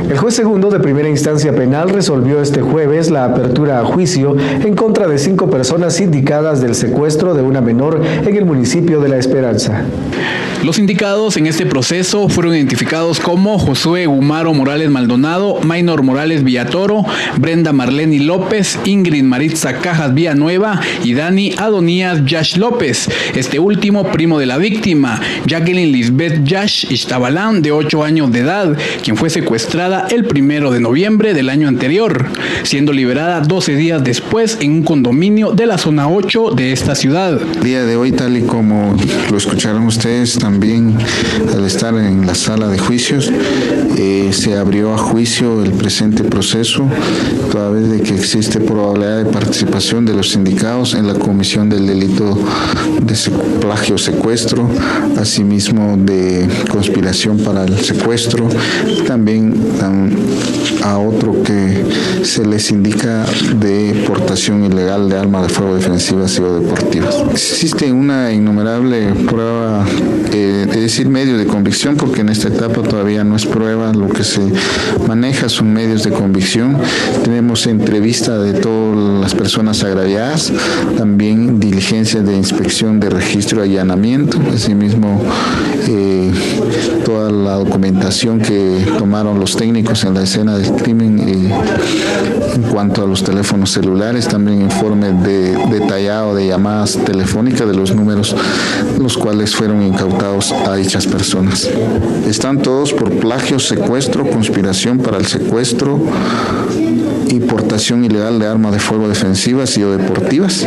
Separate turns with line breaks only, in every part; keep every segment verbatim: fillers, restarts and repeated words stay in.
El juez segundo de primera instancia penal resolvió este jueves la apertura a juicio en contra de cinco personas sindicadas del secuestro de una menor en el municipio de La Esperanza.
Los indicados en este proceso fueron identificados como Josué Gumaro Morales Maldonado, Maynor Morales Villatoro, Brenda Marleni López, Ingrid Maritza Cajas Villanueva y Dani Adonías Yash López, este último primo de la víctima, Jacqueline Lisbeth Yash Ixtabalán, de ocho años de edad, quien fue secuestrada el primero de noviembre del año anterior, siendo liberada doce días después en un condominio de la zona ocho de esta ciudad.
El día de hoy, tal y como lo escucharon ustedes, también al estar en la sala de juicios, eh, se abrió a juicio el presente proceso, toda vez de que existe probabilidad de participación de los sindicados en la comisión del delito de plagio secuestro, asimismo de conspiración para el secuestro, también tam, a otro que se les indica de portación ilegal de armas de fuego defensivas y o deportivas. Existe una innumerable prueba, eh, es decir, medios de convicción, porque en esta etapa todavía no es prueba, lo que se maneja son medios de convicción. Tenemos entrevista de todas las personas agraviadas, también diligencias de inspección de registro y allanamiento, asimismo eh, toda la documentación que tomaron los técnicos en la escena del crimen eh, en cuanto a los teléfonos celulares, también informe de, detallado de llamadas telefónicas de los números los cuales fueron incautados a dichas personas. Están todos por plagio, secuestro, conspiración para el secuestro y portación ilegal de armas de fuego defensivas y o deportivas.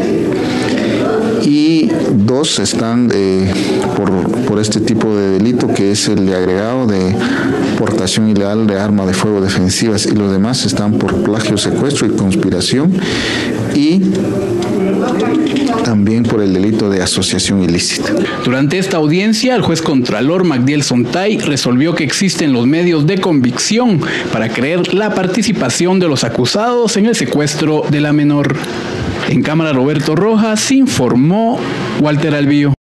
Y dos están eh, por, por este tipo de delito, que es el de agregado de portación ilegal de armas de fuego defensivas, y los demás están por plagio, secuestro y conspiración, y también por el delito de asociación ilícita.
Durante esta audiencia, el juez contralor Magdiel Sontay resolvió que existen los medios de convicción para creer la participación de los acusados en el secuestro de la menor. En cámara, Roberto Rojas, informó Walter Alvío.